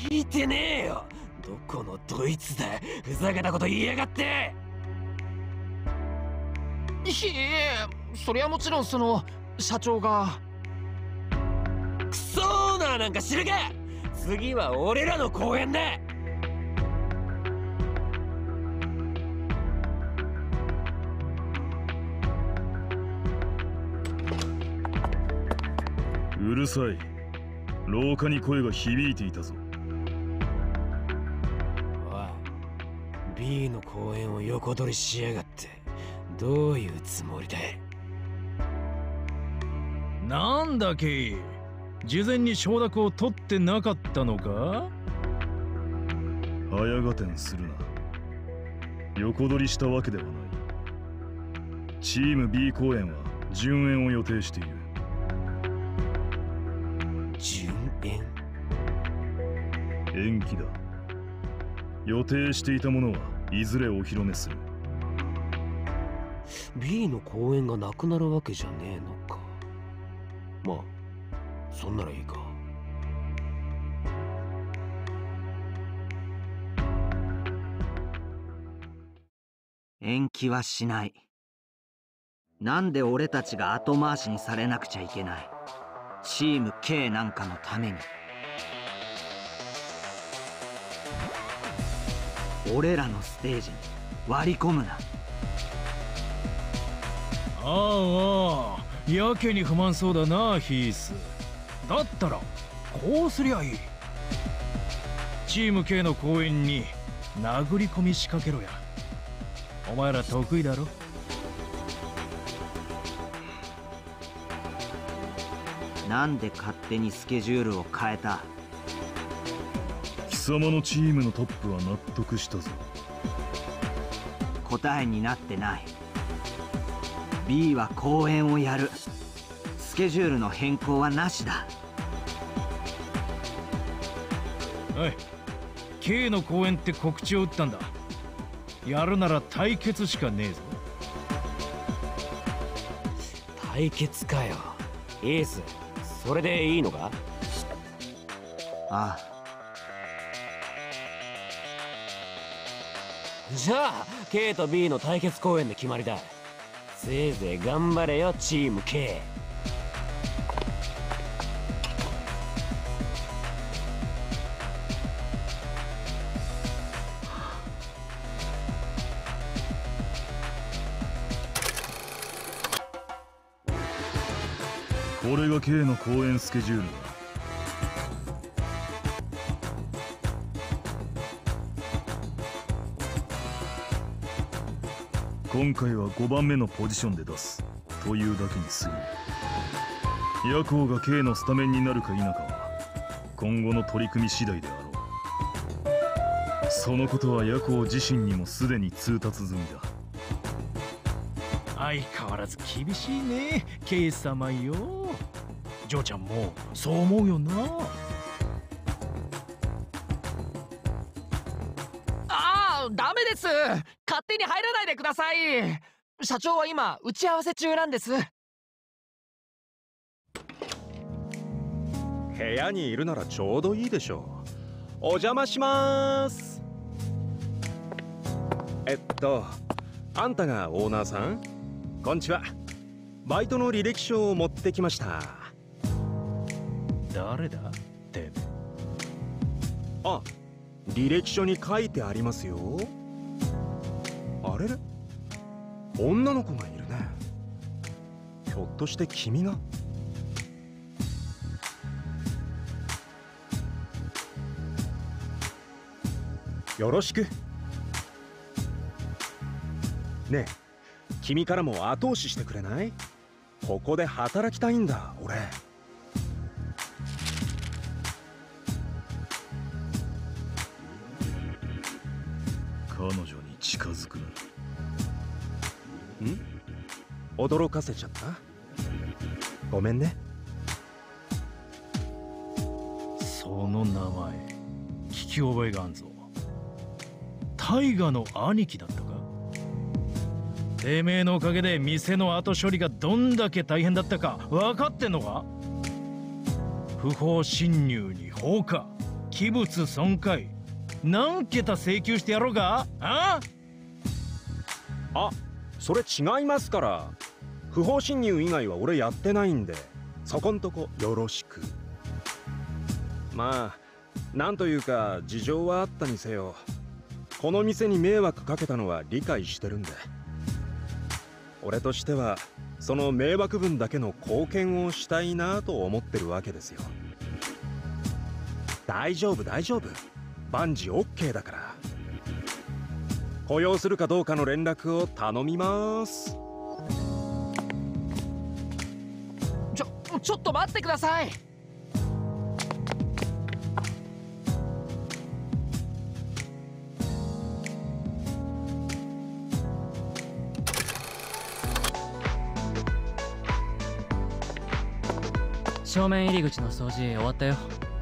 聞いてねえよ。どこのドイツだ。ふざけたこと言いやがって。 いえ、そりゃもちろん社長が。 クソーナーなんか知るか。次は俺らの公演だ。 うるさい。廊下に声が響いていたぞ。 おい、B の公演を横取りしやがって。どういうつもりだ。 なんだケイ、事前に承諾を取ってなかったのか。 早合点するな。横取りしたわけではない。チーム B 公演は順延を予定している。 順延？ 延期だ。予定していたものはいずれお披露目する。 B の公演がなくなるわけじゃねえのか。まあそんならいいか。 延期はしない。なんで俺たちが後回しにされなくちゃいけない。チーム K なんかのために。俺らのステージに割り込むな。 ああ、やけに不満そうだなヒース。だったらこうすりゃいい。チーム K の公演に殴り込み仕掛けろや。お前ら得意だろ。 なんで勝手にスケジュールを変えた。 貴様のチームのトップは納得したぞ。 答えになってない。 B は公演をやる。スケジュールの変更はなしだ。 おい、 K の公演って告知を打ったんだ。やるなら対決しかねえぞ。 対決かよ。エース、それでいいのか。 ああ。 じゃあ K と B の対決公演で決まりだ。せいぜい頑張れよチーム K。 これが K の公演スケジュールだ。今回は5番目のポジションで出すというだけにする。ヤコウが K のスタメンになるか否かは今後の取り組み次第であろう。そのことはヤコウ自身にもすでに通達済みだ。 相変わらず厳しいね K 様よ。ジョーちゃんもそう思うよな。 ああ、ダメです。勝手に入らないでください。社長は今打ち合わせ中なんです。 部屋にいるならちょうどいいでしょう。お邪魔します。あんたがオーナーさん？こんにちは。バイトの履歴書を持ってきました。 誰だてめえ。 あ、履歴書に書いてありますよ。あれれ、女の子がいるね。ひょっとして君が？よろしく。ねえ、君からも後押ししてくれない？ここで働きたいんだ俺。 彼女に近づくな。 驚かせちゃった？ごめんね。 その名前聞き覚えがあんぞ。タイガの兄貴だったか。てめえのおかげで店の後処理がどんだけ大変だったか分かってんのか。不法侵入に放火、 器物損壊何桁請求してやろうか。あ、 それ違いますから。不法侵入以外は俺やってないんで、そこんとこよろしく。まあなんというか事情はあったにせよ、この店に迷惑かけたのは理解してるんで、俺としてはその迷惑分だけの貢献をしたいなと思ってるわけですよ。大丈夫大丈夫、万事 OK だから。雇用するかどうかの連絡を頼みます。 ちょっと待ってください。 正面入り口の掃除終わったよ。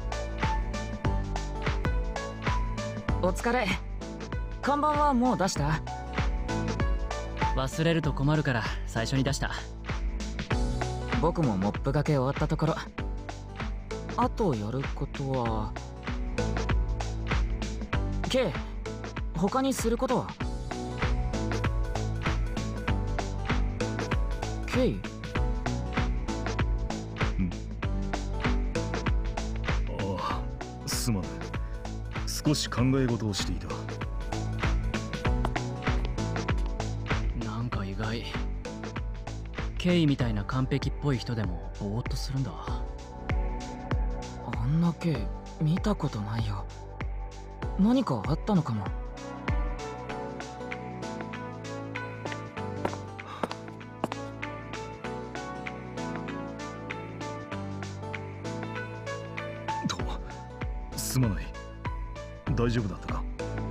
お疲れ。看板はもう出した？ 忘れると困るから最初に出した。 僕もモップがけ終わったところ。あとやることは K、 他にすることは？ K？ ああ、すまない。少し考え事をしていた。 なんか意外。ケイみたいな完璧っぽい人でもぼーっとするんだ。 あんな K 見たことないよ。何かあったのかも。 すまない。大丈夫だったか？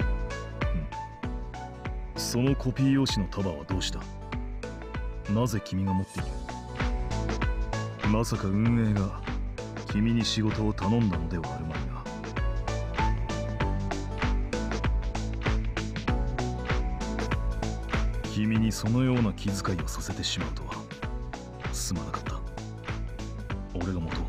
そのコピー用紙の束はどうした？なぜ君が持っている？まさか運営が君に仕事を頼んだのではあるまいな。君にそのような気遣いをさせてしまうとはすまなかった。俺が持とう。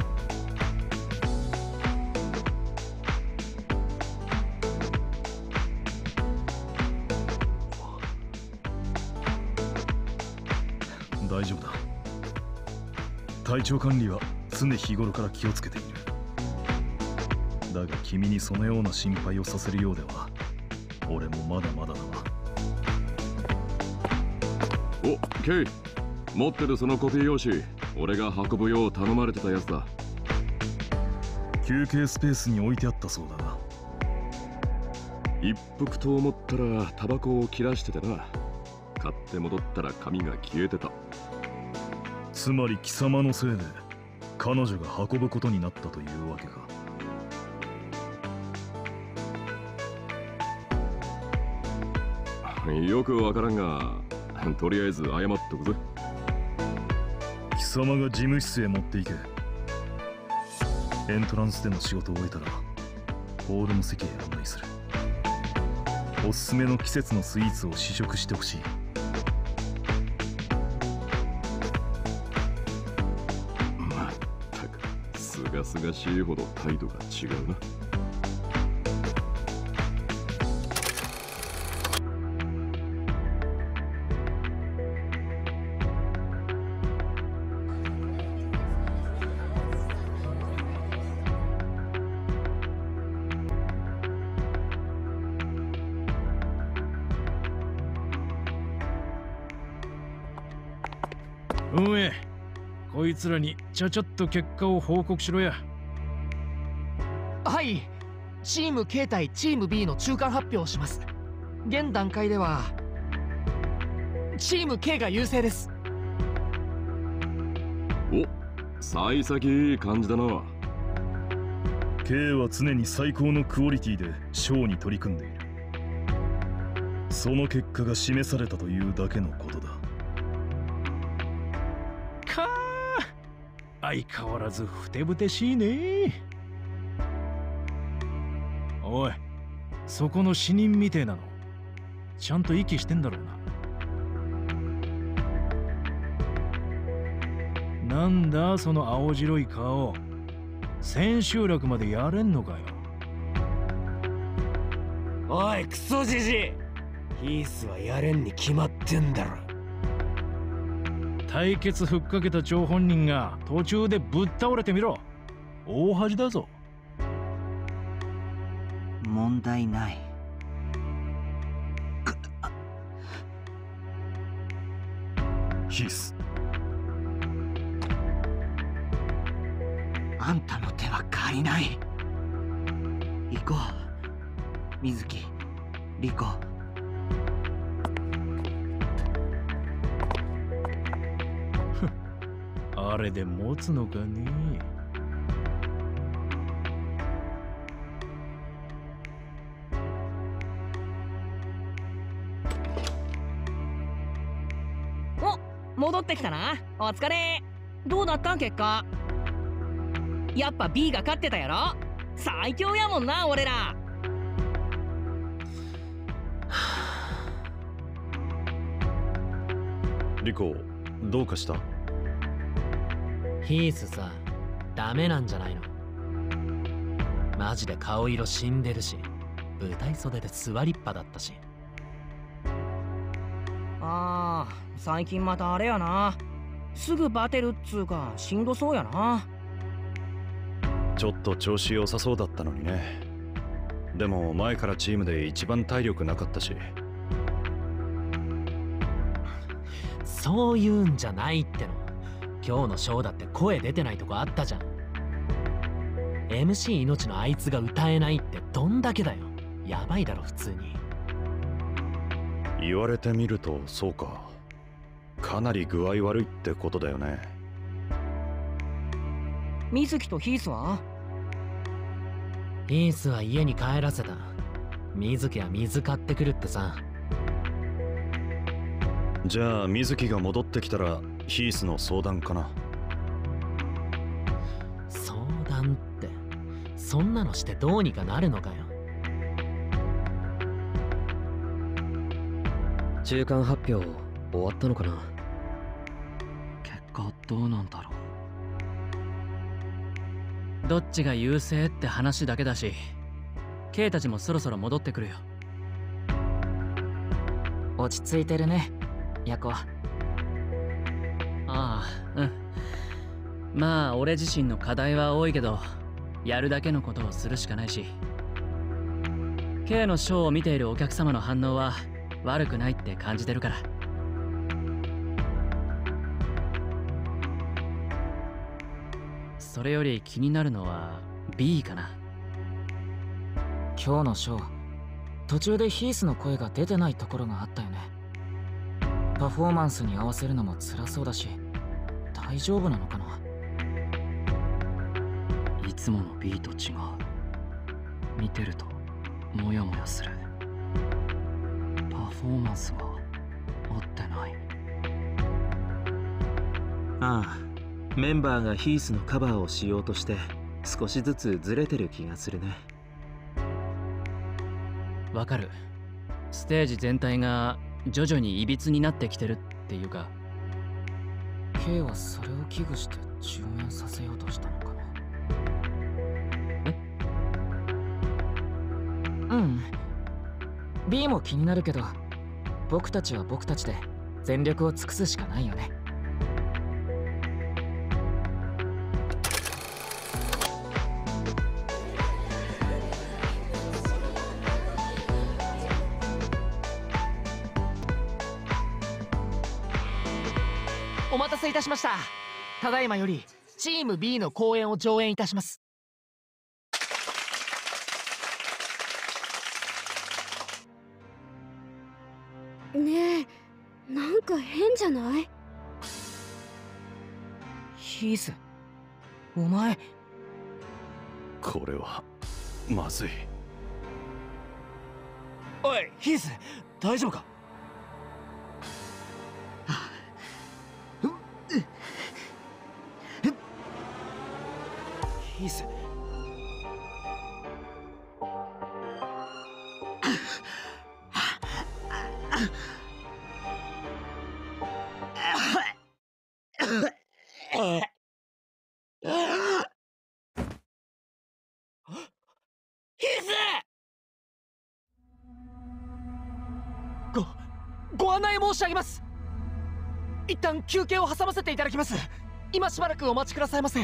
大丈夫だ。体調管理は常日頃から気をつけている。だが君にそのような心配をさせるようでは俺もまだまだだわ。 お、ケイ、持ってるそのコピー用紙、俺が運ぶよう頼まれてたやつだ。 休憩スペースに置いてあったそうだが。 一服と思ったらタバコを切らしててな。買って戻ったら紙が消えてた。 つまり貴様のせいで彼女が運ぶことになったというわけか。 よくわからんが、とりあえず謝っとくぜ。 貴様が事務室へ持っていけ。エントランスでの仕事を終えたらホールの席へ案内する。おすすめの季節のスイーツを試食してほしい。 まったくすがすがしいほど態度が違うな。 運営、こいつらにちゃちゃっと結果を報告しろや。 はい、チーム K 対チーム B の中間発表をします。現段階ではチーム K が優勢です。 お、幸先いい感じだな。 K は常に最高のクオリティでショーに取り組んでいる。その結果が示されたというだけのことだ。 かー、相変わらずふてぶてしいね。おい、そこの死人みてえなのちゃんと息してんだろうな。なんだその青白い顔、千秋楽までやれんのかよ。 おいクソじじい、ヒースはやれんに決まってんだろ。 対決ふっかけた張本人が途中でぶっ倒れてみろ。大恥だぞ。 問題ない。 ヒース、 あんたの手は借りない。行こう、水木、リコ。 あれで持つのかね。 戻ってきたな。お疲れ。どうだった結果。やっぱ B が勝ってたやろ。最強やもんな俺ら。 リコ、どうかした？ ヒースさ、ダメなんじゃないの？マジで顔色死んでるし、舞台袖で座りっぱだったし。 ああ、最近またあれやな。すぐバテるっつうかしんどそうやな。 ちょっと調子良さそうだったのにね。でも前からチームで一番体力なかったし。 そういうんじゃないっての。今日のショーだって声出てないとこあったじゃん。 MC 命のあいつが歌えないってどんだけだよ。やばいだろ普通に。 言われてみるとそうか。かなり具合悪いってことだよね。 水木とヒースは？ ヒースは家に帰らせた。水木は水買ってくるってさ。 じゃあ水木が戻ってきたらヒースの相談かな。 相談ってそんなのしてどうにかなるのかよ。 中間発表終わったのかな。結果どうなんだろう。どっちが優勢って話だけだし、Kたちもそろそろ戻ってくるよ。 落ち着いてるね、ヤコ。 ああ、うん。まあ俺自身の課題は多いけど、やるだけのことをするしかないし、K のショーを見ているお客様の反応は悪くないって感じてるから。それより気になるのは B かな。 今日のショー、途中でヒースの声が出てないところがあったよね。パフォーマンスに合わせるのも辛そうだし、大丈夫なのかな。 いつもの B と違う。見てるとモヤモヤする。パフォーマンスが合ってない。 ああ、メンバーがヒースのカバーをしようとして少しずつずれてる気がするね。 わかる。ステージ全体が徐々に歪になってきてるっていうか。 K はそれを危惧して順延させようとしたのかな。うん。 B も気になるけど、僕たちは僕たちで全力を尽くすしかないよね。 お待たせいたしました。ただいまよりチーム B の公演を上演いたします。 ねえ、なんか変じゃない？ ヒース、お前。 これはまずい。 おいヒース、大丈夫か？ヒース、 案内申し上げます。一旦休憩を挟ませていただきます。今しばらくお待ちくださいませ。 何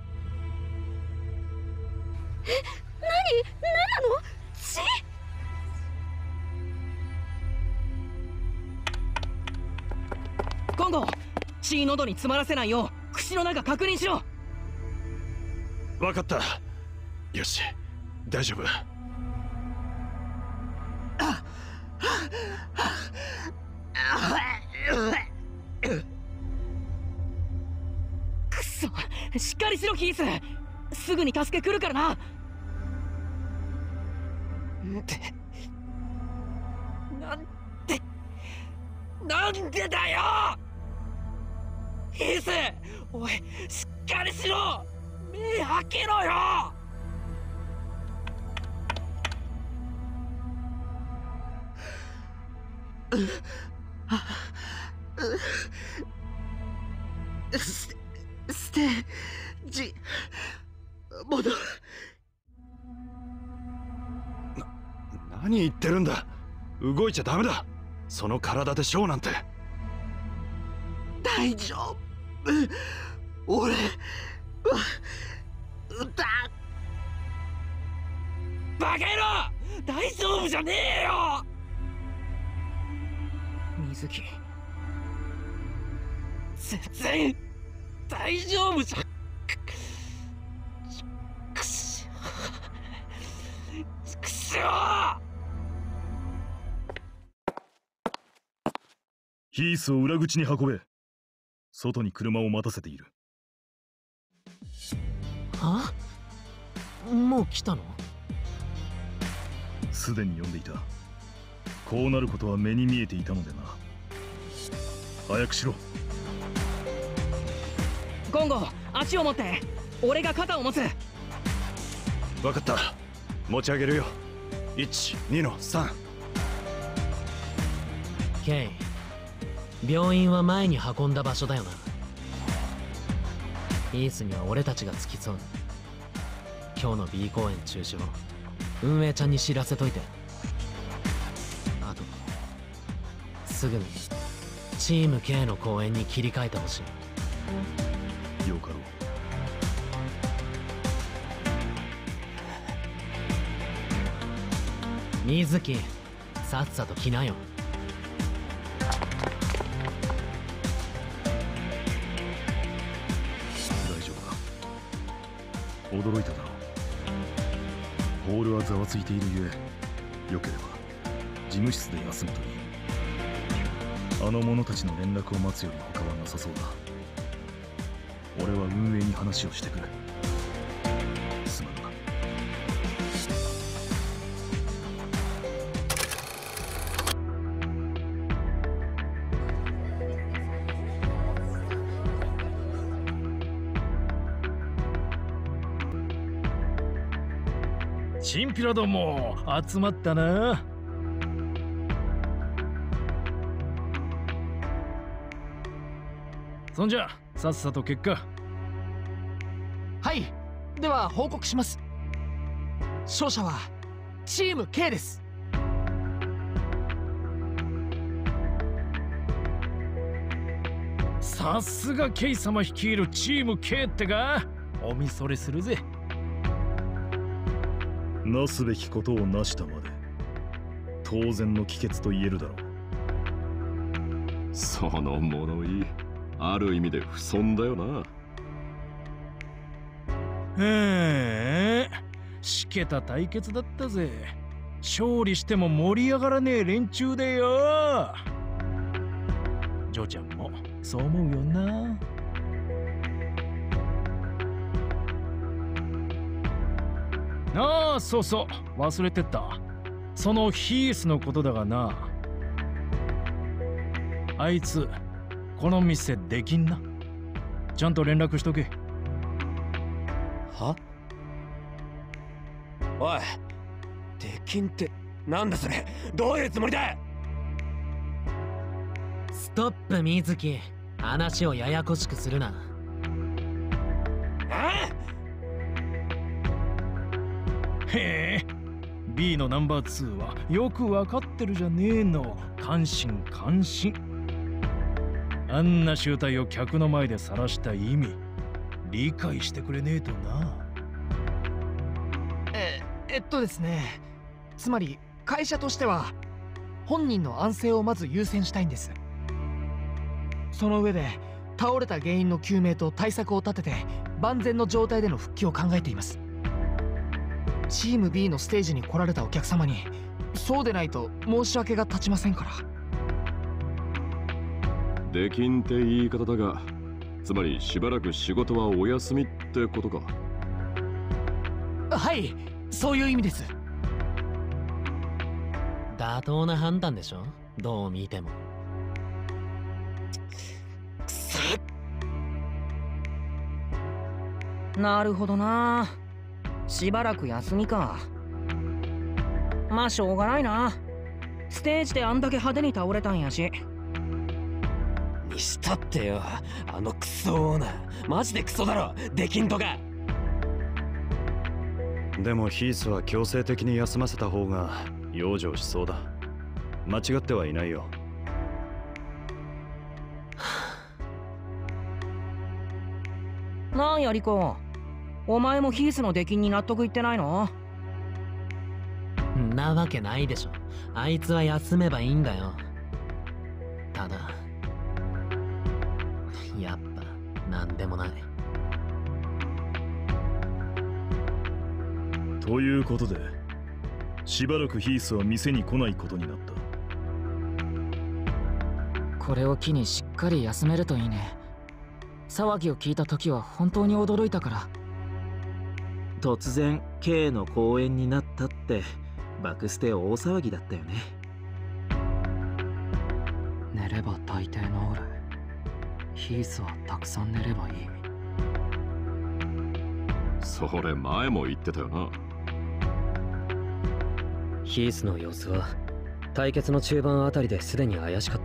なの？血？ 今後血喉に詰まらせないよう口の中確認しろ。 分かった。よし、大丈夫。 くそ、しっかりしろヒース。すぐに助け来るからな。なんでだよヒース。おい、しっかりしろ。目開けろよ。 ステージ戻る。 何言ってるんだ。動いちゃダメだ。その体でショーなんて。 大丈夫。俺はバカ野郎、大丈夫じゃねえよ。水木、全然大丈夫じゃ。くしょヒースを裏口に運べ。外に車を待たせている。 は？もう来たの？ すでに呼んでいた。こうなることは目に見えていたのでな。早くしろ。 ゴンゴ、足を持って。俺が肩を持つ。 分かった。持ち上げるよ。1、2の3。 ケイ、病院は前に運んだ場所だよな。ヒースには俺たちが付き添う。今日の B 公演中止を運営ちゃんに知らせといて。あとすぐにチーム K の公演に切り替えてほしい。 よかろう。 水木、さっさと来なよ。 大丈夫か。驚いただろう。ホールはざわついているゆえ、よければ事務室で休むといい。あの者たちの連絡を待つより他はなさそうだ。俺は運営に話をしてくる。すまんな。 チンピラども集まったな。そんじゃさっさと結果。 はい、では報告します。勝者はチーム K です。 さすがケイ様率いるチーム K ってか。おみそれするぜ。 なすべきことをなしたまで当然の帰結と言えるだろう。 その物言い、ある意味で不遜だよな。 しけた対決だったぜ。勝利しても盛り上がらねえ連中でよ。ジョーちゃんもそう思うよな。ああ、そうそう、忘れてた。そのヒースのことだがな。あいつこの店できんな。ちゃんと連絡しとけ。 は？おい、できんってなんだそれ。どういうつもりだ。 ストップ水木、話をややこしくするな。 へえ、B のナンバー2はよくわかってるじゃねえの。 感心感心。あんな集体を客の前で晒した意味理解してくれねえとな。 ですね、つまり会社としては本人の安静をまず優先したいんです。その上で倒れた原因の究明と対策を立てて万全の状態での復帰を考えています。チーム B のステージに来られたお客様にそうでないと申し訳が立ちませんから。 できんって言い方だが、つまりしばらく仕事はお休みってことか。 はい、そういう意味です。 妥当な判断でしょ、どう見ても。 くそ。 なるほどな。しばらく休みか。まあしょうがないな。ステージであんだけ派手に倒れたんやし。 にしたってよ、あのクソオーナーマジでクソだろ、できんとか。 でもヒースは強制的に休ませた方が養生しそうだ。間違ってはいないよ。 なんやリコ、お前もヒースの出禁に納得いってないの？ んなわけないでしょ。あいつは休めばいいんだよ。ただやっぱなんでもない。 ということでしばらくヒースは店に来ないことになった。 これを機にしっかり休めるといいね。騒ぎを聞いた時は本当に驚いたから。 突然 K の公演になったってバクステ大騒ぎだったよね。 寝れば大抵治る。ヒースはたくさん寝ればいい。 それ前も言ってたよな。 ヒースの様子は対決の中盤あたりですでに怪しかった。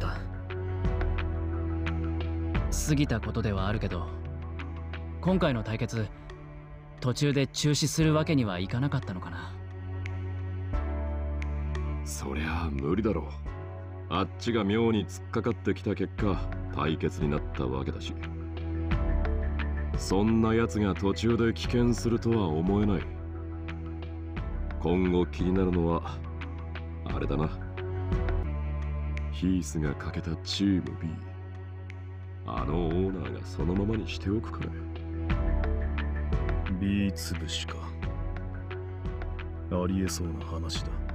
過ぎたことではあるけど、今回の対決途中で中止するわけにはいかなかったのかな。 そりゃあ無理だろう。あっちが妙に突っかかってきた結果対決になったわけだし、そんな奴が途中で棄権するとは思えない。今後気になるのはあれだな、ヒースがかけたチーム B、 あのオーナーがそのままにしておくかね。 B 潰しか。ありえそうな話だ。